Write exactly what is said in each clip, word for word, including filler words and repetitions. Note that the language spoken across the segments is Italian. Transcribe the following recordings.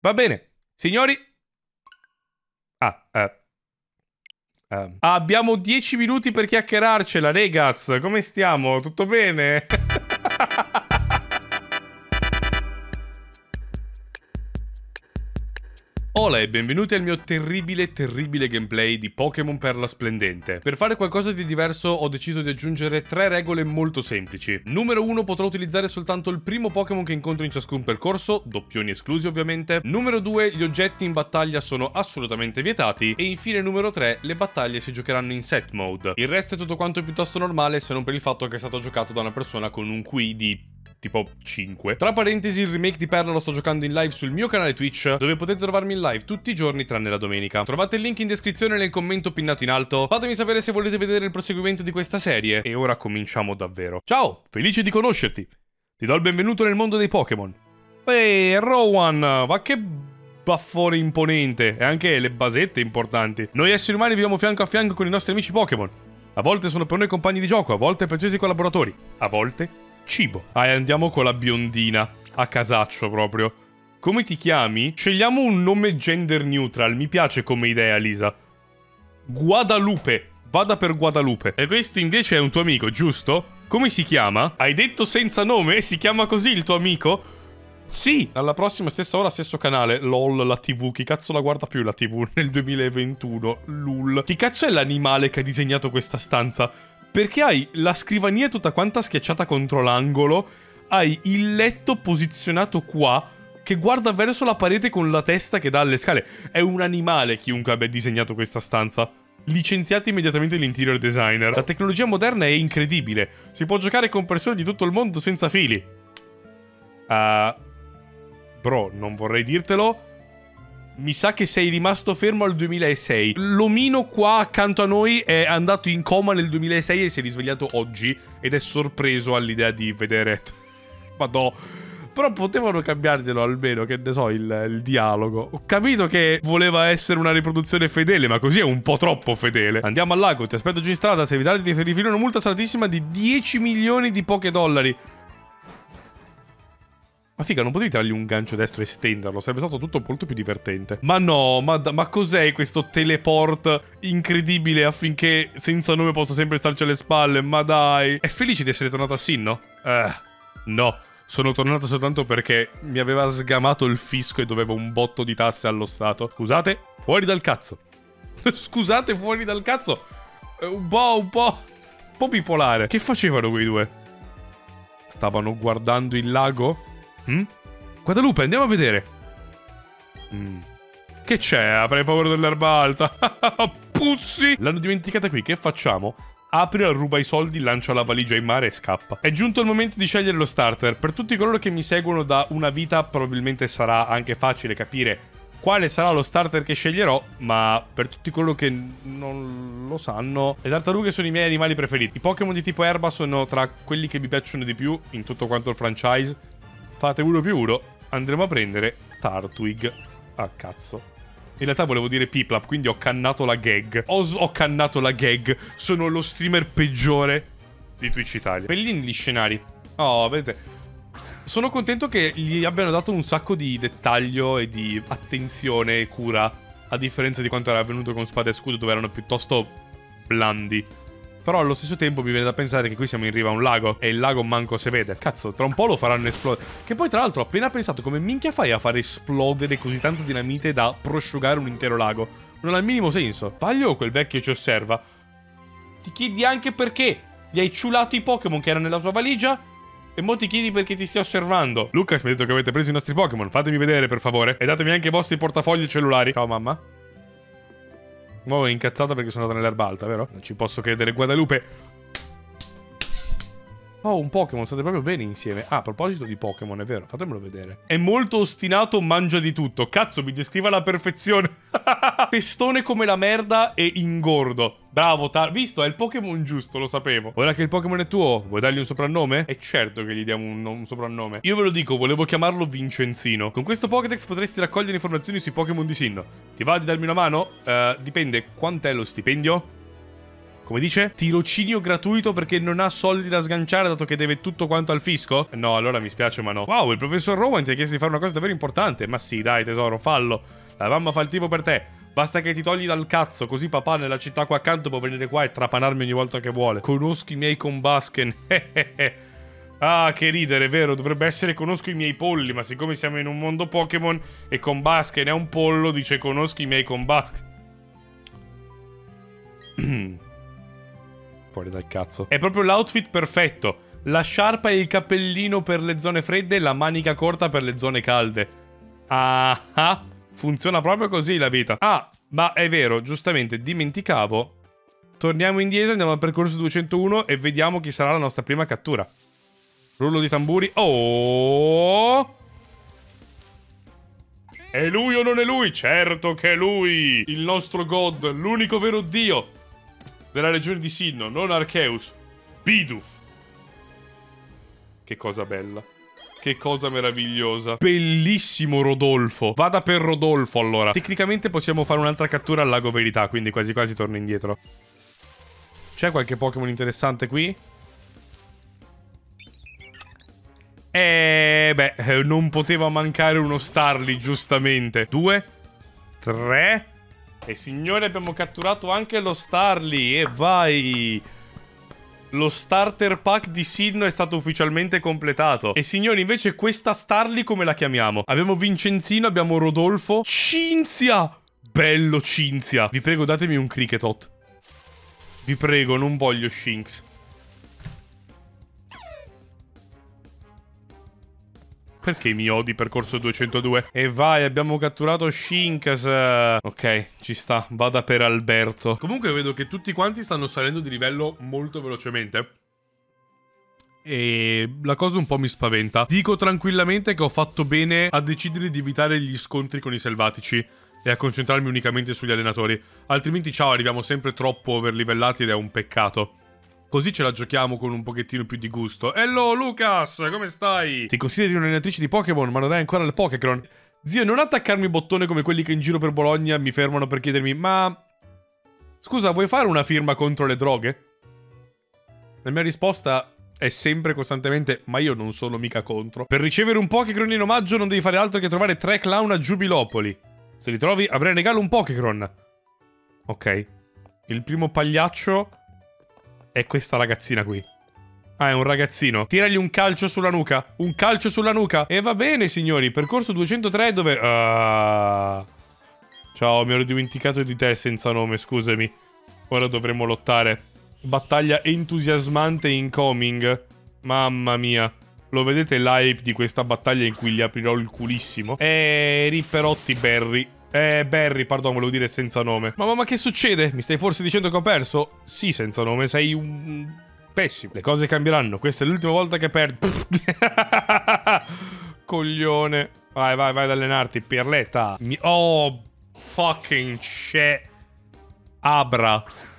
Va bene. Signori... Ah, eh... Uh, abbiamo dieci minuti per chiacchierarcela, regaz. Come stiamo? Tutto bene? Hola e benvenuti al mio terribile, terribile gameplay di Pokémon Perla Splendente. Per fare qualcosa di diverso ho deciso di aggiungere tre regole molto semplici. Numero uno, potrò utilizzare soltanto il primo Pokémon che incontro in ciascun percorso, doppioni esclusi ovviamente. Numero due, gli oggetti in battaglia sono assolutamente vietati. E infine numero tre, le battaglie si giocheranno in set mode. Il resto è tutto quanto piuttosto normale, se non per il fatto che è stato giocato da una persona con un Q I di... tipo cinque. Tra parentesi, il remake di Perla lo sto giocando in live sul mio canale Twitch, dove potete trovarmi in live tutti i giorni tranne la domenica. Trovate il link in descrizione e nel commento pinnato in alto. Fatemi sapere se volete vedere il proseguimento di questa serie. E ora cominciamo davvero. Ciao, felice di conoscerti. Ti do il benvenuto nel mondo dei Pokémon. Ehi, Rowan, ma che baffore imponente. E anche le basette importanti. Noi esseri umani viviamo fianco a fianco con i nostri amici Pokémon. A volte sono per noi compagni di gioco, a volte preziosi collaboratori, a volte cibo. Ah, e andiamo con la biondina. A casaccio proprio. Come ti chiami? Scegliamo un nome gender neutral. Mi piace come idea, Lisa. Guadalupe. Vada per Guadalupe. E questo invece è un tuo amico, giusto? Come si chiama? Hai detto senza nome? Si chiama così il tuo amico? Sì! Alla prossima stessa ora, stesso canale. LOL, la tivù. Chi cazzo la guarda più la tivù nel duemilaventuno? Lul. Chi cazzo è l'animale che ha disegnato questa stanza? Perché hai la scrivania tutta quanta schiacciata contro l'angolo, hai il letto posizionato qua, che guarda verso la parete con la testa che dà alle scale. È un animale chiunque abbia disegnato questa stanza. Licenziati immediatamente l'interior designer. La tecnologia moderna è incredibile. Si può giocare con persone di tutto il mondo senza fili. Uh, bro, non vorrei dirtelo. Mi sa che sei rimasto fermo al duemilasei. L'omino qua accanto a noi è andato in coma nel duemilasei e si è risvegliato oggi. Ed è sorpreso all'idea di vedere... Madò. Però potevano cambiarglielo almeno, che ne so, il, il dialogo. Ho capito che voleva essere una riproduzione fedele, ma così è un po' troppo fedele. Andiamo al lago, ti aspetto giù in strada. Se evitare di riferire una multa salatissima di dieci milioni di poche dollari. Ma figa, non potevi dargli un gancio destro e stenderlo? Sarebbe stato tutto molto più divertente. Ma no, ma, ma cos'è questo teleport incredibile affinché senza nome possa sempre starci alle spalle? Ma dai. È felice di essere tornato a Sinnoh? Eh, no. Sono tornato soltanto perché mi aveva sgamato il fisco e dovevo un botto di tasse allo Stato. Scusate, fuori dal cazzo. Scusate, fuori dal cazzo. Un po', un po'... un po' bipolare. Che facevano quei due? Stavano guardando il lago? Mm? Guadalupe, andiamo a vedere. Mm. Che c'è? Avrei paura dell'erba alta. Pussi! L'hanno dimenticata qui, che facciamo? Apri, ruba i soldi, lancia la valigia in mare e scappa. È giunto il momento di scegliere lo starter. Per tutti coloro che mi seguono da una vita probabilmente sarà anche facile capire quale sarà lo starter che sceglierò, ma per tutti coloro che non lo sanno, le tartarughe sono i miei animali preferiti. I Pokémon di tipo erba sono tra quelli che mi piacciono di più in tutto quanto il franchise. Fate uno più uno, andremo a prendere Turtwig. Ah, cazzo. In realtà volevo dire Piplup, quindi ho cannato la gag. Ho, ho cannato la gag. Sono lo streamer peggiore di Twitch Italia. Bellini gli scenari. Oh, vedete. Sono contento che gli abbiano dato un sacco di dettaglio e di attenzione e cura, a differenza di quanto era avvenuto con Spada e Scudo, dove erano piuttosto blandi. Però allo stesso tempo mi viene da pensare che qui siamo in riva a un lago e il lago manco se vede. Cazzo, tra un po' lo faranno esplodere. Che poi tra l'altro ho appena pensato come minchia fai a fare esplodere così tanta dinamite da prosciugare un intero lago. Non ha il minimo senso. Paglio o quel vecchio ci osserva? Ti chiedi anche perché gli hai ciulato i Pokémon che erano nella sua valigia e mo ti chiedi perché ti stia osservando. Lucas mi ha detto che avete preso i nostri Pokémon. Fatemi vedere per favore e datemi anche i vostri portafogli e cellulari. Ciao mamma. Nuovo è incazzata perché sono andato nell'erba alta, vero? Non ci posso credere, Guadalupe. Oh, un Pokémon, state proprio bene insieme. Ah, a proposito di Pokémon, è vero, fatemelo vedere. È molto ostinato, mangia di tutto. Cazzo, mi descrive alla perfezione. Testone come la merda e ingordo. Bravo, Tar... Visto, è il Pokémon giusto, lo sapevo. Ora che il Pokémon è tuo, vuoi dargli un soprannome? È certo che gli diamo un, un soprannome. Io ve lo dico, volevo chiamarlo Vincenzino. Con questo Pokédex potresti raccogliere informazioni sui Pokémon di Sinnoh. Ti va di darmi una mano? Uh, dipende, quant'è lo stipendio? Come dice? Tirocinio gratuito perché non ha soldi da sganciare dato che deve tutto quanto al fisco? No, allora mi spiace ma no. Wow, il professor Rowan ti ha chiesto di fare una cosa davvero importante. Ma sì, dai tesoro, fallo. La mamma fa il tipo per te. Basta che ti togli dal cazzo, così papà nella città qua accanto può venire qua e trapanarmi ogni volta che vuole. Conosco i miei Combusken. Ah, che ridere, vero? Dovrebbe essere conosco i miei polli, ma siccome siamo in un mondo Pokémon e Combusken è un pollo, dice conosco i miei Combusken. Fuori dal cazzo. È proprio l'outfit perfetto. La sciarpa e il cappellino per le zone fredde e la manica corta per le zone calde. Ah, ah. Funziona proprio così la vita. Ah, ma è vero, giustamente, dimenticavo. Torniamo indietro, andiamo al percorso duecentouno e vediamo chi sarà la nostra prima cattura. Rullo di tamburi. Oh! È lui o non è lui? Certo che è lui! Il nostro God, l'unico vero dio della regione di Sinnoh, non Arceus. Bidoof. Che cosa bella. Che cosa meravigliosa. Bellissimo Rodolfo. Vada per Rodolfo allora. Tecnicamente possiamo fare un'altra cattura al lago Verità, quindi quasi quasi torno indietro. C'è qualche Pokémon interessante qui? Eh, beh, non poteva mancare uno Starly, giustamente. Due, tre. E signore, abbiamo catturato anche lo Starly. E vai. Lo starter pack di Sinnoh è stato ufficialmente completato. E signori, invece questa Starly come la chiamiamo? Abbiamo Vincenzino, abbiamo Rodolfo. Cinzia! Bello Cinzia. Vi prego, datemi un Kricketot. Vi prego, non voglio Shinx. Perché mi odi percorso duecentodue? E vai, abbiamo catturato Shinx. Ok, ci sta, vada per Alberto. Comunque vedo che tutti quanti stanno salendo di livello molto velocemente. E la cosa un po' mi spaventa. Dico tranquillamente che ho fatto bene a decidere di evitare gli scontri con i selvatici e a concentrarmi unicamente sugli allenatori. Altrimenti, ciao, arriviamo sempre troppo overlivellati ed è un peccato. Così ce la giochiamo con un pochettino più di gusto. Hello Lucas, come stai? Ti consideri un'allenatrice di Pokémon, ma non hai ancora il Pokécron. Zio, non attaccarmi il bottone come quelli che in giro per Bologna mi fermano per chiedermi: ma... scusa, vuoi fare una firma contro le droghe? La mia risposta è sempre costantemente: ma io non sono mica contro. Per ricevere un Pokécron in omaggio non devi fare altro che trovare tre clown a Giubilopoli. Se li trovi avrai in regalo un Pokécron. Ok. Il primo pagliaccio è questa ragazzina qui. Ah, è un ragazzino. Tiragli un calcio sulla nuca. Un calcio sulla nuca. E va bene, signori. Percorso duecentotré dove... Uh... Ciao, mi ero dimenticato di te senza nome, scusami. Ora dovremo lottare. Battaglia entusiasmante incoming. Mamma mia. Lo vedete l'hype di questa battaglia in cui gli aprirò il culissimo? Eh, ripperotti Barry. Eh, Barry, pardon, volevo dire senza nome. Ma, ma, ma che succede? Mi stai forse dicendo che ho perso? Sì, senza nome, sei un... pessimo. Le cose cambieranno, questa è l'ultima volta che perdi. Coglione. Vai, vai, vai ad allenarti, Pirletta. Mi... Oh, fucking shit. Abra.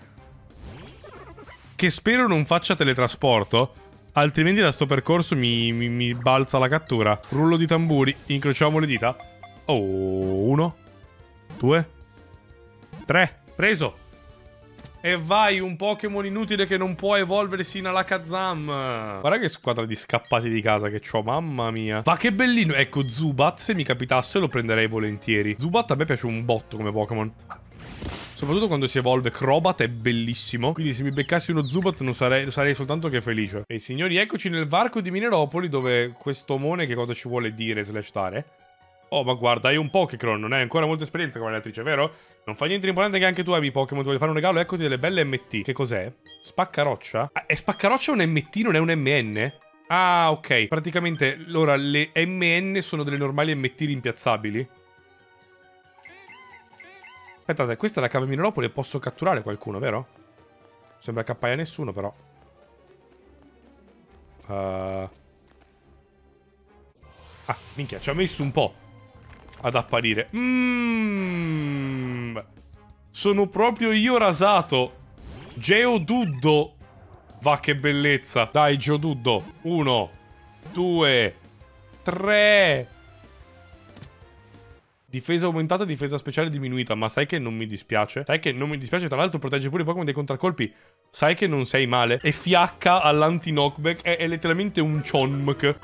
Che spero non faccia teletrasporto, altrimenti da sto percorso mi, mi, mi balza la cattura. Rullo di tamburi, incrociamo le dita. Oh, uno. Due. Tre. Preso. E vai, un Pokémon inutile che non può evolversi in Alakazam. Guarda che squadra di scappati di casa che c'ho, mamma mia. Ma che bellino. Ecco, Zubat, se mi capitasse lo prenderei volentieri. Zubat a me piace un botto come Pokémon. Soprattutto quando si evolve. Crobat è bellissimo. Quindi se mi beccassi uno Zubat non sarei, sarei soltanto che felice. E signori, eccoci nel varco di Mineropoli, dove questo omone che cosa ci vuole dire slash dare? Oh, ma guarda, hai un Pokécron, non hai ancora molta esperienza come allenatrice, vero? Non fa niente di importante che anche tu hai i Pokémon, ti voglio fare un regalo, eccoti delle belle M T. Che cos'è? Spaccaroccia? Ah, è Spaccaroccia un M T, non è un M N? Ah, ok. Praticamente, allora, le M N sono delle normali M T rimpiazzabili? Aspettate, questa è la cava Mineropoli e posso catturare qualcuno, vero? Sembra che appaia nessuno, però. Uh... Ah, minchia, ci ha messo un po' ad apparire. Mmm. Sono proprio io rasato. Geodudo. Va che bellezza. Dai, Geodudo. Uno. Due. Tre. Difesa aumentata, difesa speciale diminuita. Ma sai che non mi dispiace? Sai che non mi dispiace? Tra l'altro protegge pure i Pokémon dei contraccolpi. Sai che non sei male. E fiacca all'anti-knockback. È, è letteralmente un Chonmk.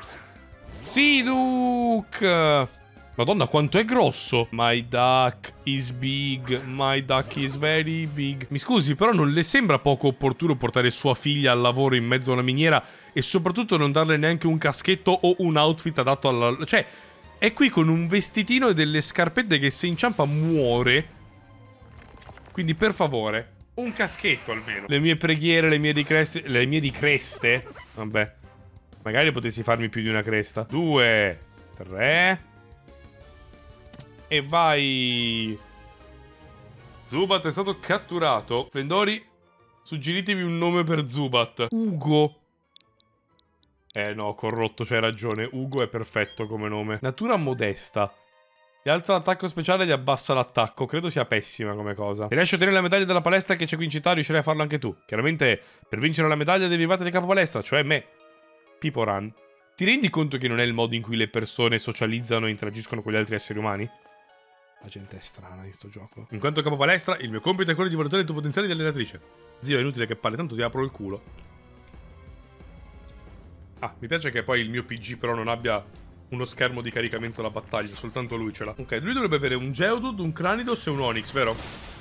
Seeduk! Madonna, quanto è grosso. My duck is big. My duck is very big. Mi scusi, però non le sembra poco opportuno portare sua figlia al lavoro in mezzo a una miniera e soprattutto non darle neanche un caschetto o un outfit adatto alla... Cioè, è qui con un vestitino e delle scarpette che se inciampa muore. Quindi, per favore, un caschetto almeno. Le mie preghiere, le mie ricreste... Le mie ricreste? Vabbè. Magari potessi farmi più di una cresta. Due. Tre... E vai. Zubat è stato catturato. Splendori, suggeritemi un nome per Zubat. Ugo. Eh no, corrotto, c'hai ragione. Ugo è perfetto come nome. Natura modesta. Gli alza l'attacco speciale e gli abbassa l'attacco. Credo sia pessima come cosa. Se riesci a ottenere la medaglia della palestra che c'è qui in città, riuscirai a farlo anche tu. Chiaramente, per vincere la medaglia devi battere il capo palestra, cioè me. Piporan. Ti rendi conto che non è il modo in cui le persone socializzano e interagiscono con gli altri esseri umani? La gente è strana in sto gioco. In quanto capo palestra, il mio compito è quello di valutare il tuo potenziale di allenatrice. Zio, è inutile che parli, tanto ti apro il culo. Ah, mi piace che poi il mio P G però non abbia uno schermo di caricamento della battaglia, soltanto lui ce l'ha. Ok, lui dovrebbe avere un Geodude, un Cranidos e un Onix, vero?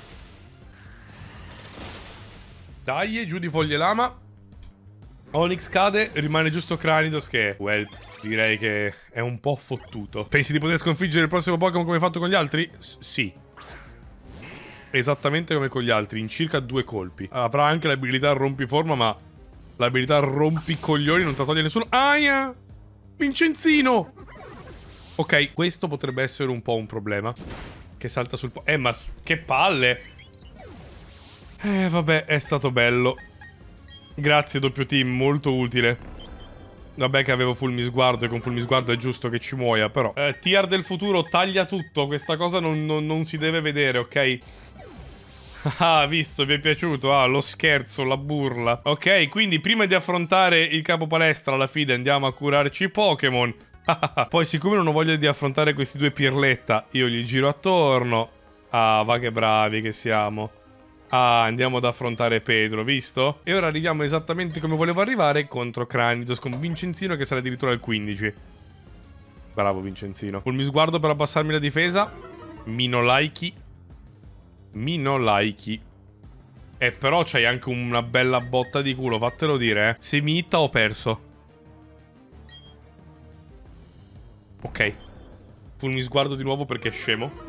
Dai, giù di foglie lama. Onix cade, rimane giusto Cranidos che... Well, direi che è un po' fottuto. Pensi di poter sconfiggere il prossimo Pokémon come hai fatto con gli altri? S sì. Esattamente come con gli altri, in circa due colpi. Avrà anche l'abilità rompiforma, ma l'abilità rompicoglioni non te la toglie nessuno. Aia! Vincenzino! Ok, questo potrebbe essere un po' un problema. Che salta sul... po Eh, ma che palle! Eh, vabbè, è stato bello. Grazie doppio team, molto utile. Vabbè che avevo fulmi sguardo e con fulmi sguardo è giusto che ci muoia, però eh, Tier del futuro taglia tutto. Questa cosa non, non, non si deve vedere, ok? Ah, visto, vi è piaciuto? Ah, lo scherzo, la burla. Ok, quindi prima di affrontare il capo palestra alla fine andiamo a curarci i Pokémon. Poi siccome non ho voglia di affrontare questi due pirletta, io gli giro attorno. Ah, va che bravi che siamo. Ah, andiamo ad affrontare Pedro, visto? E ora arriviamo esattamente come volevo arrivare contro Cranidos con Vincenzino che sarà addirittura al quindici. Bravo Vincenzino. Fulmi sguardo per abbassarmi la difesa. Mino Laiki. Mino Laiki. E però c'hai anche una bella botta di culo, vattelo dire, eh. Se mi hitta ho perso. Ok. Fulmi sguardo di nuovo perché è scemo.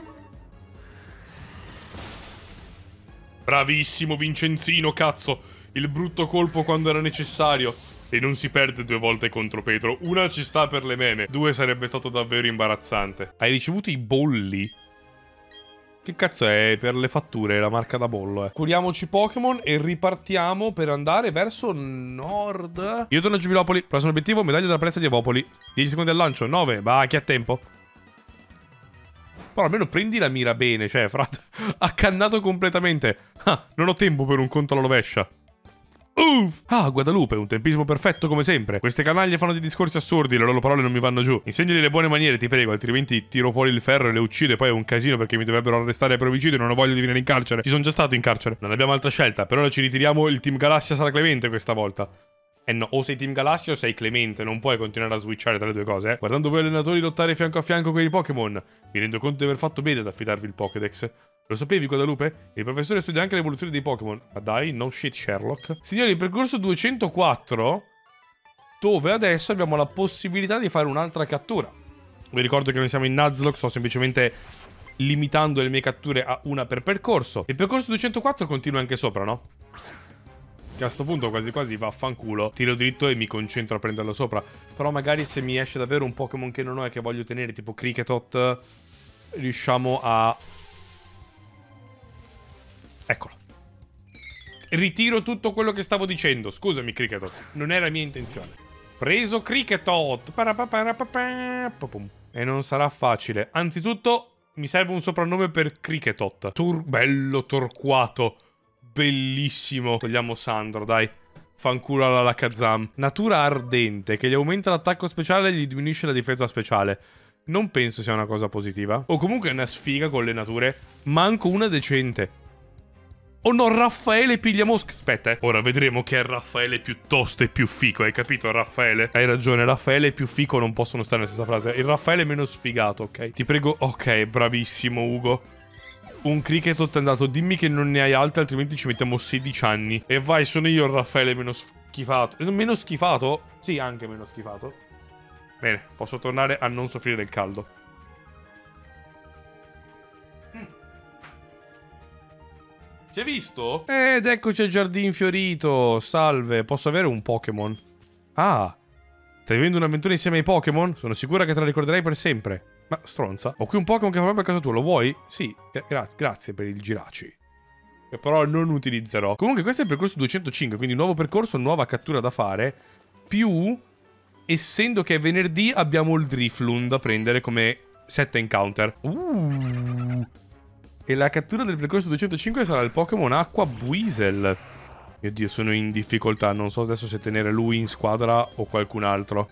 Bravissimo Vincenzino, cazzo. Il brutto colpo quando era necessario. E non si perde due volte contro Pedro. Una ci sta per le meme. Due sarebbe stato davvero imbarazzante. Hai ricevuto i bolli? Che cazzo è per le fatture la marca da bollo, eh? Curiamoci Pokémon e ripartiamo per andare verso nord. Io torno a Giubilopoli. Prossimo obiettivo, medaglia della palestra di Evopoli. dieci secondi al lancio. nove. Bah, chi ha tempo? Però almeno prendi la mira bene, cioè, frate. Accannato completamente. Ah, non ho tempo per un conto alla rovescia. Uff! Ah, Guadalupe, un tempismo perfetto come sempre. Queste canaglie fanno dei discorsi assurdi, le loro parole non mi vanno giù. Insegnali le buone maniere, ti prego, altrimenti tiro fuori il ferro e le uccido e poi è un casino perché mi dovrebbero arrestare per omicidio e non ho voglia di venire in carcere. Ci sono già stato in carcere. Non abbiamo altra scelta, per ora ci ritiriamo, il Team Galassia sarà clemente questa volta. Eh no, o sei Team Galassia o sei Clemente, non puoi continuare a switchare tra le due cose, eh. Guardando voi allenatori lottare fianco a fianco con i Pokémon, mi rendo conto di aver fatto bene ad affidarvi il Pokédex. Lo sapevi, Guadalupe? Il professore studia anche l'evoluzione dei Pokémon. Ma dai, no shit, Sherlock. Signori, il percorso duecentoquattro, dove adesso abbiamo la possibilità di fare un'altra cattura. Vi ricordo che non siamo in Nuzlocke, sto semplicemente limitando le mie catture a una per percorso. Il percorso duecentoquattro continua anche sopra, no? Che a sto punto quasi quasi vaffanculo. Tiro dritto e mi concentro a prenderlo sopra. Però magari se mi esce davvero un Pokémon che non ho e che voglio tenere, tipo Kriketot, riusciamo a... Eccolo. Ritiro tutto quello che stavo dicendo. Scusami Kriketot, non era mia intenzione. Preso Kriketot. E non sarà facile. Anzitutto mi serve un soprannome per Kriketot. Tur bello torquato. Bellissimo. Togliamo Sandro, dai. Fanculo alla Lakazam. Natura ardente, che gli aumenta l'attacco speciale e gli diminuisce la difesa speciale. Non penso sia una cosa positiva. O comunque è una sfiga con le nature. Manco una decente. Oh no, Raffaele piglia mosca. Aspetta, eh. Ora vedremo che è Raffaele piuttosto e più fico. Hai capito, Raffaele? Hai ragione, Raffaele e più fico non possono stare nella stessa frase. Il Raffaele è meno sfigato, ok? Ti prego. Ok, bravissimo, Ugo. Un cricket è andato. Dimmi che non ne hai altri, altrimenti ci mettiamo sedici anni. E vai, sono io il Raffaele meno schifato. Meno schifato? Sì, anche meno schifato. Bene, posso tornare a non soffrire del caldo. Mm. Si è visto? Ed eccoci al giardino fiorito. Salve, posso avere un Pokémon? Ah, stai vivendo un'avventura insieme ai Pokémon? Sono sicura che te la ricorderai per sempre. Ma stronza, ho qui un Pokémon che fa proprio a casa tua, lo vuoi? Sì, gra grazie per il giraci. Che però non utilizzerò. Comunque questo è il percorso duecentocinque, quindi nuovo percorso, nuova cattura da fare. Più... essendo che è venerdì, abbiamo il Drifloon da prendere come set encounter. Uh. E la cattura del percorso duecentocinque sarà il Pokémon Acqua Buizel. Mio Dio, sono in difficoltà. Non so adesso se tenere lui in squadra o qualcun altro.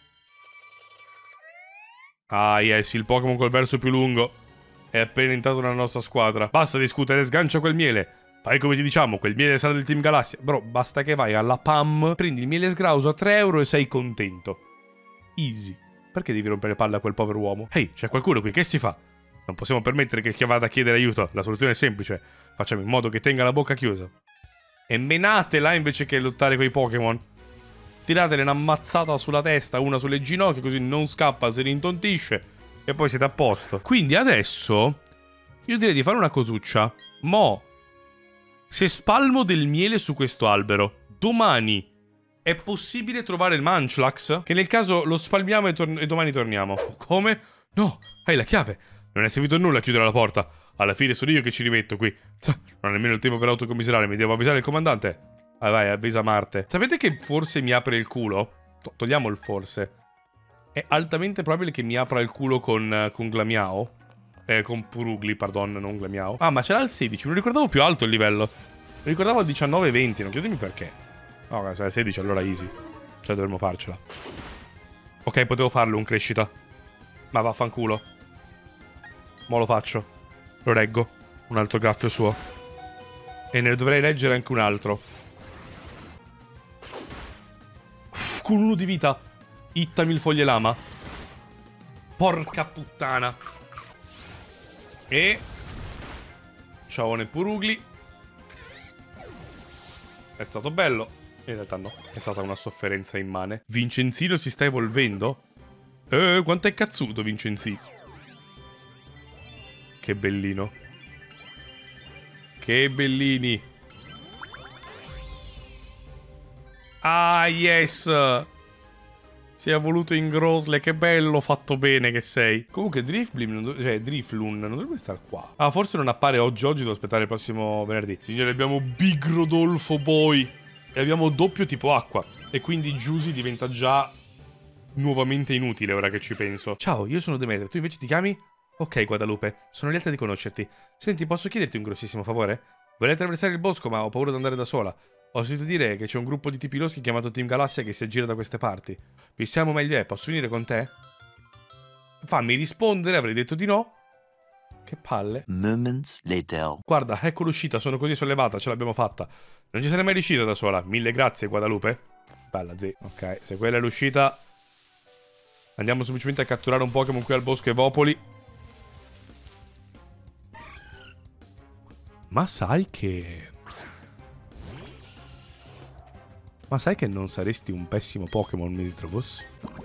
Ah, yes, il Pokémon col verso più lungo. È appena entrato nella nostra squadra. Basta discutere, sgancia quel miele. Fai come ti diciamo, quel miele sarà del Team Galassia. Bro, basta che vai alla P A M, prendi il miele sgrauso a tre euro e sei contento. Easy. Perché devi rompere palle a quel povero uomo? Ehi, hey, c'è qualcuno qui, che si fa? Non possiamo permettere che chi vada a chiedere aiuto. La soluzione è semplice. Facciamo in modo che tenga la bocca chiusa. E menatela invece che lottare coi Pokémon. Tiratele una mazzata sulla testa, una sulle ginocchia, così non scappa, se rintontisce. E poi siete a posto. Quindi adesso io direi di fare una cosuccia. Mo... se spalmo del miele su questo albero, domani è possibile trovare il Munchlax? Che nel caso lo spalmiamo e, e domani torniamo. Come? No, hai la chiave. Non è servito a nulla a chiudere la porta. Alla fine sono io che ci rimetto qui. Non ho nemmeno il tempo per autocommiserare, mi devo avvisare il comandante. Vai, vai, avvisa Marte. Sapete che forse mi apre il culo? To togliamo il forse. È altamente probabile che mi apra il culo con, con Glamiao. Eh, con Purugli, pardon, non Glamiao. Ah, ma c'era il sedici, me lo ricordavo più alto il livello. Mi ricordavo il diciannove venti, non chiedetemi perché. No, se è sedici allora easy. Cioè dovremmo farcela. Ok, potevo farlo un crescita. Ma vaffanculo. Mo lo faccio. Lo reggo. Un altro graffio suo. E ne dovrei leggere anche un altro. Uff, con uno di vita. Ittami il foglie lama. Porca puttana. E... ciao Purugli. È stato bello. In realtà no, è stata una sofferenza immane. Vincenzino si sta evolvendo? Eh, quanto è cazzuto Vincenzi. Che bellino. Che bellini. Ah, yes. Si è evoluto in Grosle, che bello, fatto bene che sei. Comunque Drifblim, cioè Drifloon, non dovrebbe stare qua. Ah, forse non appare oggi, oggi devo aspettare il prossimo venerdì. Signori, abbiamo Big Rodolfo Boy. E abbiamo doppio tipo acqua. E quindi Giusy diventa già nuovamente inutile ora che ci penso. Ciao, io sono Demetrio, tu invece ti chiami? Ok, Guadalupe, sono lieta di conoscerti. Senti, posso chiederti un grossissimo favore? Vorrei attraversare il bosco, ma ho paura di andare da sola. Ho sentito dire che c'è un gruppo di tipi loschi chiamato Team Galassia che si aggira da queste parti. Pensiamo meglio è, posso venire con te? Fammi rispondere, avrei detto di no. Che palle. Moments later. Guarda, ecco l'uscita, sono così sollevata, ce l'abbiamo fatta. Non ci sarei mai riuscito da sola. Mille grazie, Guadalupe. Bella, zi. Ok, se quella è l'uscita... andiamo semplicemente a catturare un Pokémon qui al bosco Evopoli. Ma sai che... Ma sai che non saresti un pessimo Pokémon, Misdravus?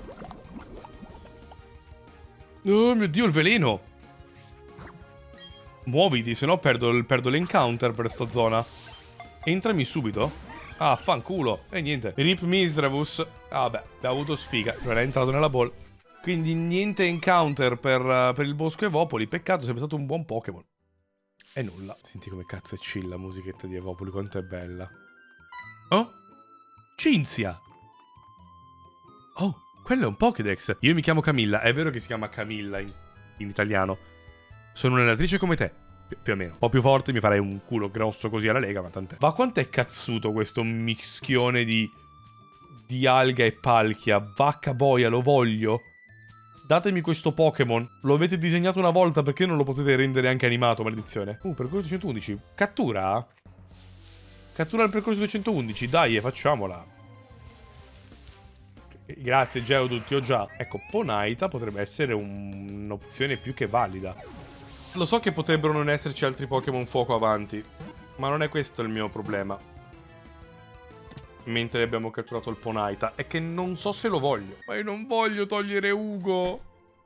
Oh mio Dio, il veleno! Muoviti, se no perdo, perdo l'encounter per sta zona. Entrami subito. Ah, fanculo. E niente. Rip Misdravus. Ah, beh, abbiamo avuto sfiga. Non è entrato nella ball. Quindi niente encounter per, uh, per il bosco Evopoli. Peccato, sarebbe stato un buon Pokémon. E nulla. Senti come cazzo è chill la musichetta di Evopoli, quanto è bella. Oh? Cinzia! Oh, quello è un Pokédex. Io mi chiamo Camilla. È vero che si chiama Camilla in, in italiano. Sono un'allenatrice come te. Pi più o meno. Un po' più forte, mi farei un culo grosso così alla lega, ma tant'è. Ma quanto è cazzuto questo mischione di... di alga e palchia. Vacca boia, lo voglio. Datemi questo Pokémon. Lo avete disegnato una volta, perché non lo potete rendere anche animato, maledizione? Uh, percorso duecentoundici. Cattura? Cattura il percorso duecentoundici. Dai, facciamola. Grazie, Geodude, ti ho già. Ecco, Ponaita potrebbe essere un'opzione più che valida. Lo so che potrebbero non esserci altri Pokémon fuoco avanti, ma non è questo il mio problema. Mentre abbiamo catturato il Ponaita, è che non so se lo voglio. Ma io non voglio togliere Ugo.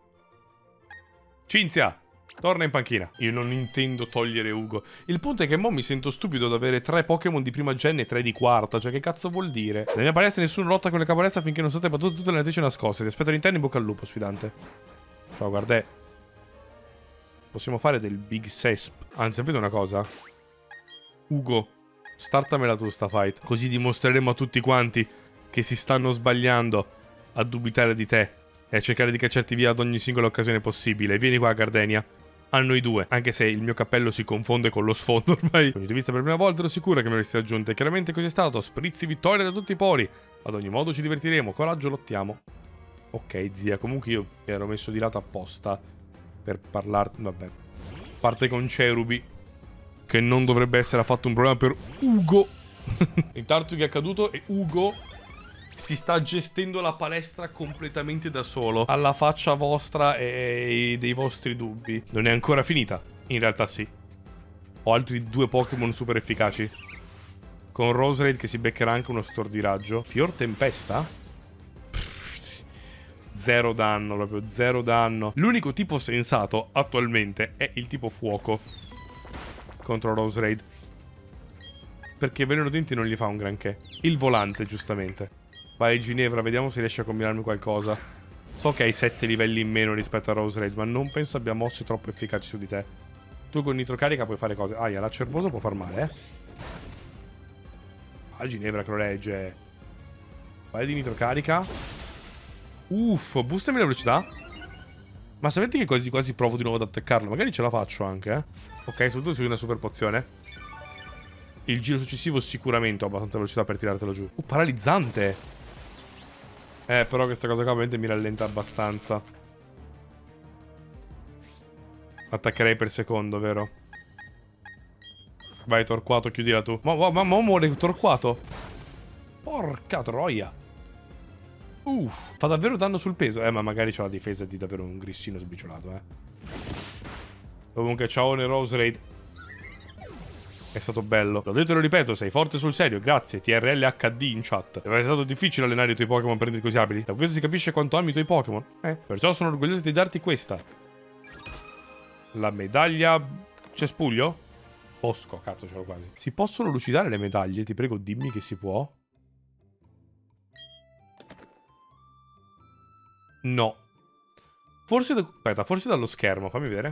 Cinzia, torna in panchina. Io non intendo togliere Ugo. Il punto è che mo mi sento stupido ad avere tre Pokémon di prima gen e tre di quarta. Cioè, che cazzo vuol dire? Nella mia palestra nessuno lotta con le capolestre finché non state battute tutte le natrici nascoste. Ti aspetto all'interno, in bocca al lupo, sfidante. Ciao, guarda. Possiamo fare del Big Sesp. Anzi, sapete una cosa? Ugo, startamela tu sta fight. Così dimostreremo a tutti quanti che si stanno sbagliando a dubitare di te e a cercare di cacciarti via ad ogni singola occasione possibile. Vieni qua, Gardenia. A noi due. Anche se il mio cappello si confonde con lo sfondo ormai. Quindi ti ho vista per la prima volta, ero sicura che mi avresti raggiunto. E chiaramente così è stato. Sprizzi vittoria da tutti i pori. Ad ogni modo ci divertiremo. Coraggio, lottiamo. Ok, zia. Comunque io mi ero messo di lato apposta per parlare. Vabbè. Parte con Cherubi, che non dovrebbe essere affatto un problema per Ugo. Il Tartug è caduto e Ugo si sta gestendo la palestra completamente da solo. Alla faccia vostra e dei vostri dubbi. Non è ancora finita. In realtà sì. Ho altri due Pokémon super efficaci. Con Roserade che si beccherà anche uno Storm di raggio. Fior Tempesta? Pff, zero danno, proprio zero danno. L'unico tipo sensato attualmente è il tipo fuoco contro Roserade, perché Veleno Denti non gli fa un granché. Il volante, giustamente. Vai Ginevra, vediamo se riesci a combinarmi qualcosa. So che hai sette livelli in meno rispetto a Roserade, ma non penso abbia mosse troppo efficaci su di te. Tu con nitrocarica puoi fare cose. Aia, la cerbosa può far male, eh. Ah, Ginevra che lo regge. Vai di nitrocarica. Uff, boostami la velocità. Ma sapete che quasi quasi provo di nuovo ad attaccarlo? Magari ce la faccio anche, eh. Ok, tutto su una super pozione. Il giro successivo sicuramente ho abbastanza velocità per tirartelo giù. Uh, paralizzante. Eh, però questa cosa qua ovviamente mi rallenta abbastanza. Attaccherei per secondo, vero? Vai, Torquato, chiudila tu. Ma, ma, ma, ma muore Torquato. Porca troia. Uff, fa davvero danno sul peso. Eh, ma magari c'ha la difesa di davvero un grissino sbriciolato, eh. Comunque, ciao Roserade. È stato bello. L'ho detto e lo ripeto, sei forte sul serio, grazie. T R L H D in chat. Deve essere stato difficile allenare i tuoi Pokémon per renderli così abili. Da questo si capisce quanto ami i tuoi Pokémon. Eh, perciò sono orgoglioso di darti questa. La medaglia cespuglio? Bosco, cazzo, ce l'ho quasi. Si possono lucidare le medaglie? Ti prego, dimmi che si può. No. Forse... Aspetta, forse dallo schermo, fammi vedere.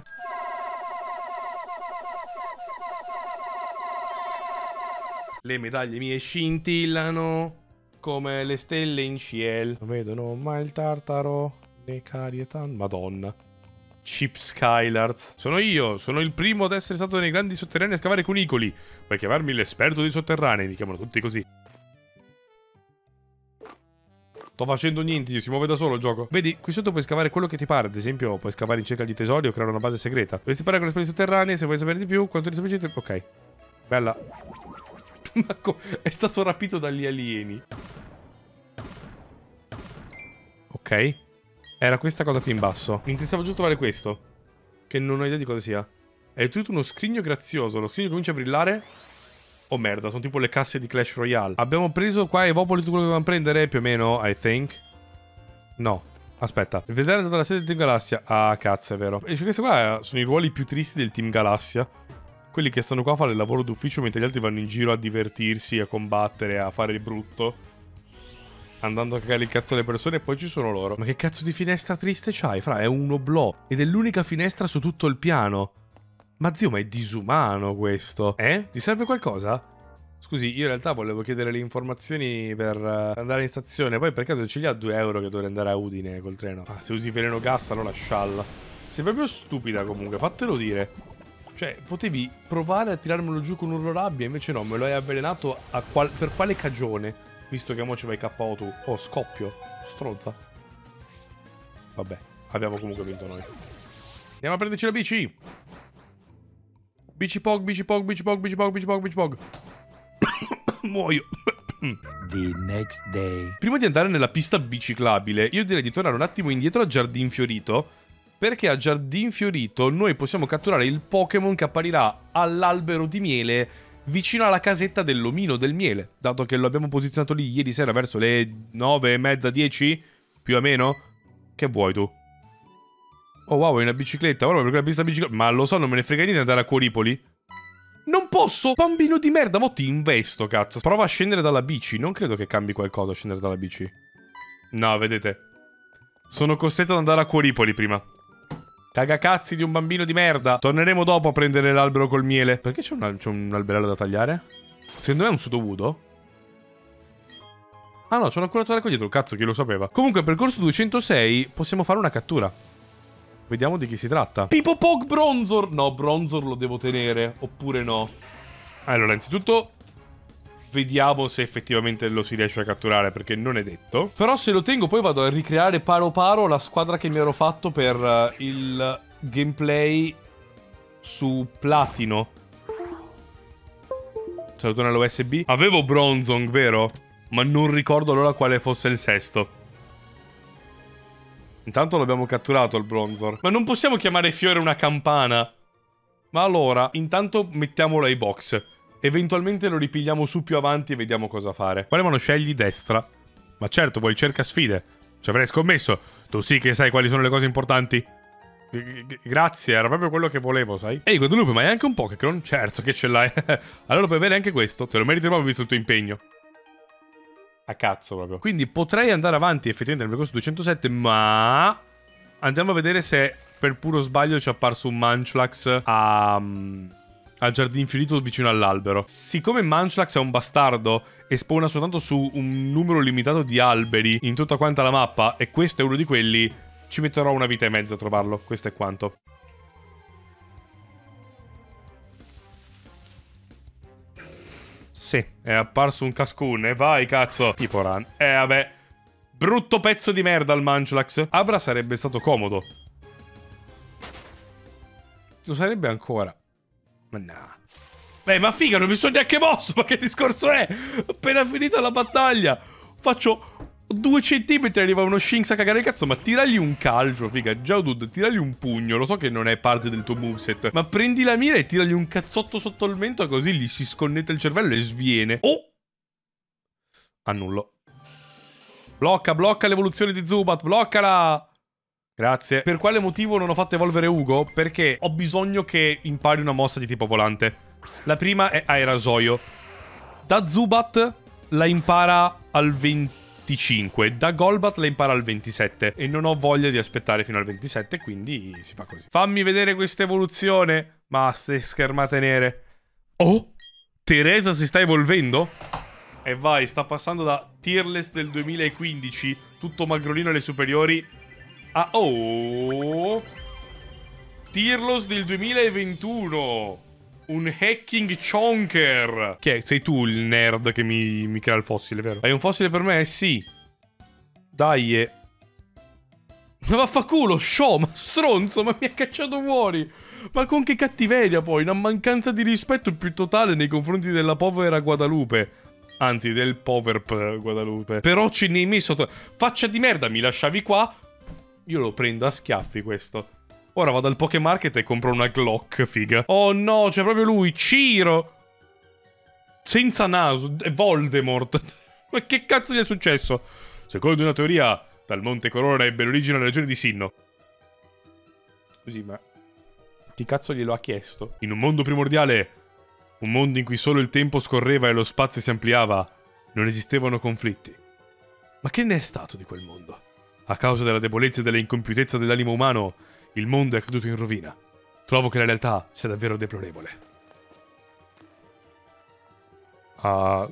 Le medaglie mie scintillano come le stelle in ciel. Non vedono mai il tartaro né carietan. Madonna. Chip Skylards. Sono io, sono il primo ad essere stato nei grandi sotterranei a scavare cunicoli. Puoi chiamarmi l'esperto dei sotterranei, mi chiamano tutti così. Sto facendo niente, io si muove da solo il gioco. Vedi, qui sotto puoi scavare quello che ti pare. Ad esempio, puoi scavare in cerca di tesori o creare una base segreta. Dovresti parlare con le specie sotterranee, se vuoi sapere di più, quanto di sapete... Ok. Bella. Marco è stato rapito dagli alieni. Ok. Era questa cosa qui in basso. Mi interessava giusto trovare questo, che non ho idea di cosa sia. È tutto uno scrigno grazioso. Lo scrigno comincia a brillare. Oh merda, sono tipo le casse di Clash Royale. Abbiamo preso qua Evopoli tutto quello che dovevamo prendere, più o meno, I think. No. Aspetta. Vedere tutta la sede del Team Galassia. Ah, cazzo, è vero. E questi qua sono i ruoli più tristi del Team Galassia. Quelli che stanno qua a fare il lavoro d'ufficio mentre gli altri vanno in giro a divertirsi, a combattere, a fare il brutto, andando a cagare il cazzo alle persone, e poi ci sono loro. Ma che cazzo di finestra triste c'hai, fra? È un oblò. Ed è l'unica finestra su tutto il piano. Ma zio, ma è disumano questo. Eh? Ti serve qualcosa? Scusi, io in realtà volevo chiedere le informazioni per uh, andare in stazione. Poi per caso ce li ha due euro che dovrei andare a Udine col treno? Ah, se usi veleno gas, allora scialla. Sei proprio stupida comunque, fatelo dire. Cioè, potevi provare a tirarmelo giù con urlo rabbia, invece no, me lo hai avvelenato a qual per quale cagione? Visto che mo ci vai K O tu. Oh, scoppio. Stronza. Vabbè. abbiamo comunque vinto noi. Andiamo a prenderci la bici. Bici pog, bici pog, bici pog, bici pog, bici pog, bici pog. Muoio. The next day. Prima di andare nella pista biciclabile, io direi di tornare un attimo indietro a Giardin Fiorito, perché a Giardin Fiorito noi possiamo catturare il Pokémon che apparirà all'albero di miele vicino alla casetta dell'omino del miele, dato che lo abbiamo posizionato lì ieri sera verso le nove e mezza, dieci, più o meno. Che vuoi tu? Oh wow, è una bicicletta, ora perché la pista bicicletta... Ma lo so, non me ne frega niente di andare a Cuoripoli. Non posso! Bambino di merda, mo ti investo, cazzo. Prova a scendere dalla bici. Non credo che cambi qualcosa a scendere dalla bici. No, vedete. Sono costretto ad andare a Cuoripoli prima. Cagacazzi di un bambino di merda. Torneremo dopo a prendere l'albero col miele. Perché c'è un, c'è un alberello da tagliare? Secondo me è un sottovudo. Ah no, c'è una curatore qua dietro. Cazzo, chi lo sapeva. Comunque, percorso duecentosei, possiamo fare una cattura. Vediamo di chi si tratta. Pipo Pog Bronzor. No, Bronzor lo devo tenere. Oppure no. Allora, innanzitutto vediamo se effettivamente lo si riesce a catturare, perché non è detto. Però se lo tengo poi vado a ricreare paro paro la squadra che mi ero fatto per uh, il gameplay su Platino. Salutone all'U S B. Avevo Bronzong, vero? Ma non ricordo allora quale fosse il sesto. Intanto l'abbiamo catturato il Bronzor. Ma non possiamo chiamare Fiore una campana. Ma allora, intanto mettiamolo ai box. Eventualmente lo ripigliamo su più avanti e vediamo cosa fare. Quale mano scegli? Destra. Ma certo, vuoi cerca sfide. Ci avrei scommesso. Tu sì che sai quali sono le cose importanti. G Grazie, era proprio quello che volevo, sai? Ehi, Guadalupe, ma hai anche un Pokécron? Certo che ce l'hai. Allora puoi avere anche questo. Te lo meriti proprio visto il tuo impegno. A cazzo proprio. Quindi potrei andare avanti effettivamente nel percorso duecentosette, ma andiamo a vedere se per puro sbaglio ci è apparso un Munchlax a... al Giardin Fiorito vicino all'albero. Siccome Munchlax è un bastardo e spawna soltanto su un numero limitato di alberi in tutta quanta la mappa, e questo è uno di quelli, ci metterò una vita e mezza a trovarlo. Questo è quanto. Sì, è apparso un cascun. E vai, cazzo. Tipo run. Eh, vabbè. Brutto pezzo di merda il Munchlax. Abra sarebbe stato comodo. Lo sarebbe ancora. Ma no. Beh, ma figa, non mi sono neanche mosso. Ma che discorso è? Appena finita la battaglia. Faccio due centimetri, arriva uno Shinx a cagare il cazzo. Ma tiragli un calcio, figa. Geodude, tiragli un pugno. Lo so che non è parte del tuo moveset, ma prendi la mira e tiragli un cazzotto sotto il mento, così gli si sconnette il cervello e sviene. Oh! Annullo. Blocca, blocca l'evoluzione di Zubat. Bloccala! Grazie. Per quale motivo non ho fatto evolvere Ugo? Perché ho bisogno che impari una mossa di tipo volante. La prima è Aerasoio. Da Zubat la impara al venticinque. Da Golbat la impara al ventisette. E non ho voglia di aspettare fino al ventisette, quindi si fa così. Fammi vedere questa evoluzione. Ma ste schermate nere. Oh! Teresa si sta evolvendo? E vai, sta passando da Tearless del duemilaquindici, tutto magrolino alle superiori, a... Oh! Tearless del duemilaventuno! Un hacking chonker! Che è? Sei tu il nerd che mi, mi crea il fossile, vero? Hai un fossile per me? Sì. Dai, e... Ma vaffanculo, show, ma stronzo, ma mi ha cacciato fuori! Ma con che cattiveria poi, una mancanza di rispetto più totale nei confronti della povera Guadalupe. Anzi, del pover Guadalupe. Però ce ne hai messo... Faccia di merda, mi lasciavi qua? Io lo prendo a schiaffi questo. Ora vado al Pokémarket e compro una Glock, figa. Oh no, c'è proprio lui, Ciro! Senza naso, è Voldemort. Ma che cazzo gli è successo? Secondo una teoria, dal Monte Corona ebbe l'origine la regione di Sinnoh. Così, ma... Chi cazzo glielo ha chiesto? In un mondo primordiale, un mondo in cui solo il tempo scorreva e lo spazio si ampliava, non esistevano conflitti. Ma che ne è stato di quel mondo? A causa della debolezza e dell'incompiutezza dell'animo umano, il mondo è caduto in rovina. Trovo che la realtà sia davvero deplorevole. Ah...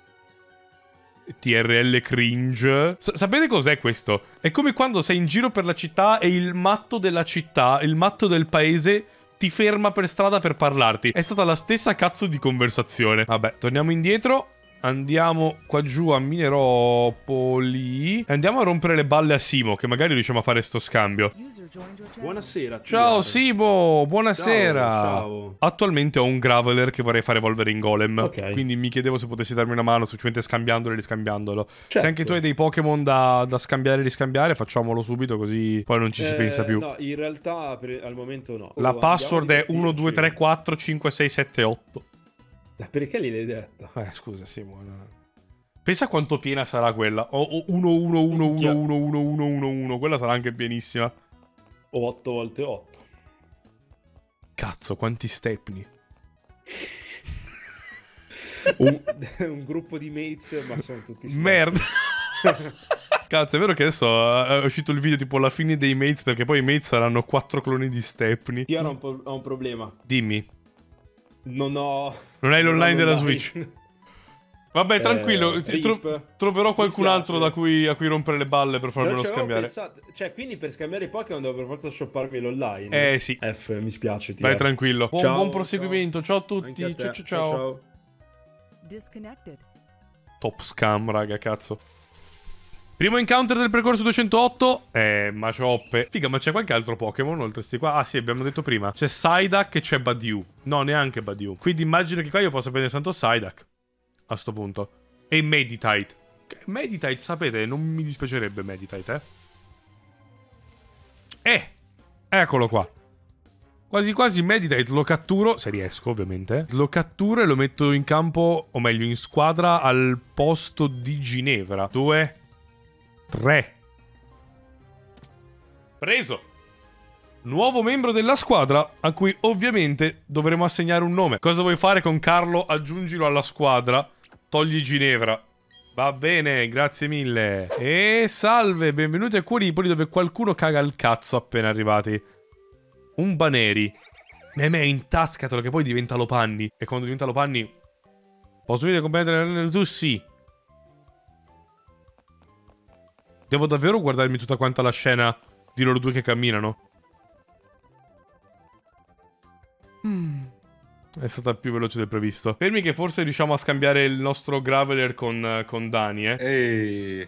T R L cringe. S sapete cos'è questo? È come quando sei in giro per la città e il matto della città, il matto del paese, ti ferma per strada per parlarti. È stata la stessa cazzo di conversazione. Vabbè, torniamo indietro. Andiamo qua giù a Mineropoli. E andiamo a rompere le balle a Simo, che magari riusciamo a fare sto scambio. Buonasera. Ciao T R. Simo, buonasera. Ciao, ciao. Attualmente ho un Graveler che vorrei fare evolvere in Golem. Ok. Quindi mi chiedevo se potessi darmi una mano, semplicemente scambiandolo e riscambiandolo. Certo. Se anche tu hai dei Pokémon da, da scambiare e riscambiare, facciamolo subito, così poi non ci si Eh, pensa più. No, in realtà per- al momento no. La Oh, password è andiamo a uno due tre divertirci. quattro cinque sei sette otto. Perché gliel'hai detta? Eh, scusa, Simo. no. Pensa quanto piena sarà quella. O uno uno uno uno uno uno uno uno uno. Quella sarà anche pienissima. O otto volte otto. Cazzo, quanti stepni. Un, un gruppo di mates, ma sono tutti step. Merda. Cazzo, è vero che adesso è uscito il video tipo la fine dei mates, perché poi i mates saranno quattro cloni di Stepney. Io ho un, po- ho un problema. Dimmi. Non ho... Non hai l'online ho della l'online. Switch. Vabbè, tranquillo, Eh, ti tro- rip. troverò qualcun Mi altro da cui, a cui rompere le balle per farmelo Non ci avevo scambiare. pensato. Cioè, quindi per scambiare i Pokémon devo per forza shopparmi l'online. Eh sì, F, mi spiace. T R. vai tranquillo. Buon, Ciao, buon proseguimento, ciao, a tutti. Anche a Ciao te. ciao ciao. Disconnected. Top scam, raga, cazzo. Primo encounter del percorso duecentootto. Eh, Macioppe. Figa, ma c'è qualche altro Pokémon oltre a sti qua? Ah sì, abbiamo detto prima. C'è Psyduck e c'è Badiou. No, neanche Badiou. Quindi immagino che qua io possa prendere santo Psyduck. A sto punto. E Meditite. Meditite, sapete, non mi dispiacerebbe Meditite, eh. Eh, eccolo qua. Quasi quasi Meditite lo catturo, se riesco ovviamente. Lo catturo e lo metto in campo, o meglio in squadra, al posto di Ginevra. Due... Tre. Preso. Nuovo membro della squadra, a cui ovviamente dovremo assegnare un nome. Cosa vuoi fare con Carlo? Aggiungilo alla squadra. Togli Ginevra. Va bene, grazie mille. E salve, benvenuti a Cuoripoli, dove qualcuno caga il cazzo appena arrivati. Un Baneri. Meme intascatelo che poi diventa Lopanni. E quando diventa Lopanni... Posso vedere comprendere tu? Sì. Devo davvero guardarmi tutta quanta la scena di loro due che camminano? Mm. È stata più veloce del previsto. Fermi che forse riusciamo a scambiare il nostro Graveler con, con Dani, eh. Ehi.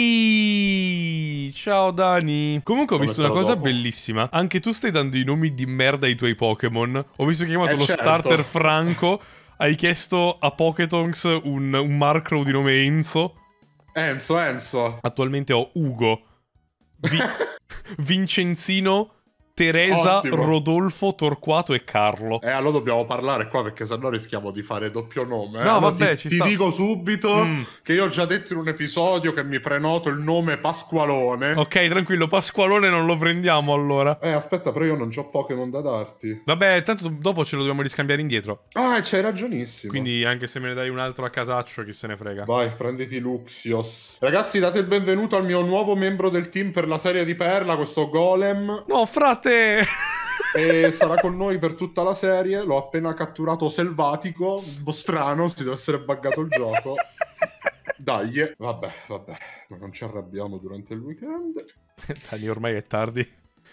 Ehi! Ciao Dani! Comunque ho Come visto una spero cosa dopo. bellissima. Anche tu stai dando i nomi di merda ai tuoi Pokémon. Ho visto che hai chiamato Eh, lo certo. starter Franco. Hai chiesto a Pokétonks un, un Markrow di nome Enzo. Enzo, Enzo. Attualmente ho Ugo, Vi- Vincenzino, Teresa, Ottimo. Rodolfo, Torquato e Carlo. Eh, allora dobbiamo parlare qua perché sennò rischiamo di fare doppio nome. eh. No, Allora vabbè, ti, ci ti sta. dico subito Mm. che io ho già detto in un episodio che mi prenoto il nome Pasqualone. Ok, tranquillo, Pasqualone non lo prendiamo allora. Eh, aspetta, però io non c'ho Pokémon da darti. Vabbè, tanto dopo ce lo dobbiamo riscambiare indietro. Ah, c'hai ragionissimo. Quindi anche se me ne dai un altro a casaccio, chi se ne frega. Vai, prenditi Luxios. Ragazzi, date il benvenuto al mio nuovo membro del team per la serie di Perla, questo Golem. No, frate! E sarà con noi per tutta la serie. L'ho appena catturato selvatico. Un po' strano, si deve essere buggato il gioco. Dai, eh. vabbè, vabbè. Ma non ci arrabbiamo durante il weekend. Dani, ormai è tardi.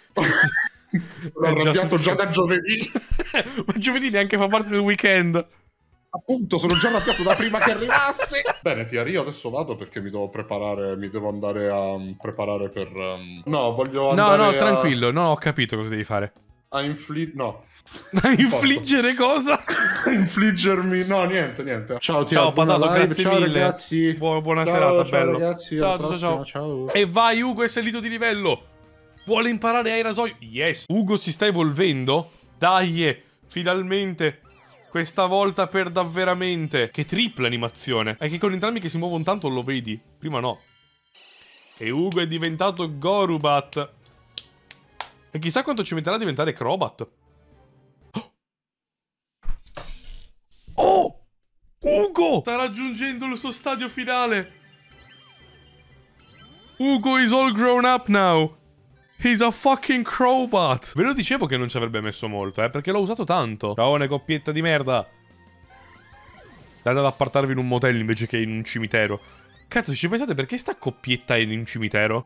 Sono È già arrabbiato già successo. da giovedì. Ma giovedì neanche fa parte del weekend. Appunto, sono già arrabbiato da prima che arrivasse. Bene, Tia, io adesso vado perché mi devo preparare. Mi devo andare a um, preparare per. um, No, voglio No, andare no, a- tranquillo, no, ho capito cosa devi fare. A infliggere. No. A infliggere cosa? A infliggermi. No, niente, niente. Ciao, Tia. Ciao, buona Patato, live. grazie ciao, mille. ragazzi. Buona, buona Ciao, serata, ciao, bello. ragazzi. Ciao, alla ciao, prossima, ciao. E vai, Ugo è salito di livello. Vuole imparare aerosoio? Yes. Ugo si sta evolvendo? Dai, finalmente. Questa volta per davveramente. Che tripla animazione. È che con entrambi che si muovono tanto lo vedi. Prima no. E Ugo è diventato Gorubat. E chissà quanto ci metterà a diventare Crobat. Oh! Ugo! Sta raggiungendo il suo stadio finale. Ugo is all grown up now. He's a fucking Crowbat. Ve lo dicevo che non ci avrebbe messo molto, eh, perché l'ho usato tanto. Ciao, ne coppietta di merda. Andate ad appartarvi in un motel invece che in un cimitero. Cazzo, ci pensate perché sta coppietta in un cimitero?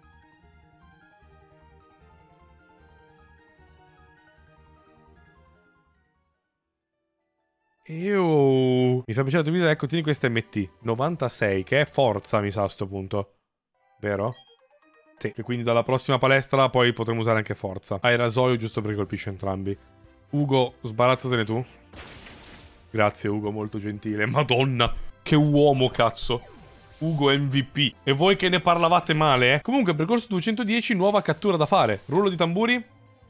Ew. Mi fa piacere la tua vita, ecco, tieni questa M T. novantasei, che è forza, mi sa, a sto punto. Vero? Sì, che quindi dalla prossima palestra poi potremo usare anche forza. Hai rasoio giusto perché colpisce entrambi. Ugo, sbarazzatene tu. Grazie Ugo, molto gentile. Madonna, che uomo, cazzo. Ugo M V P. E voi che ne parlavate male, eh? Comunque, percorso duecentodieci, nuova cattura da fare. Rullo di tamburi.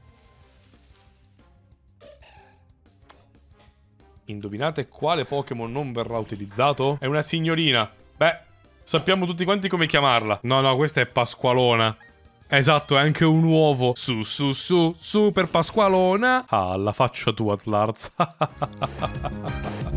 Indovinate quale Pokémon non verrà utilizzato? È una signorina. Beh, sappiamo tutti quanti come chiamarla. No, no, questa è Pasqualona. Esatto, è anche un uovo. Su, su, su, super Pasqualona. Ah, la faccia tua, Atlarz.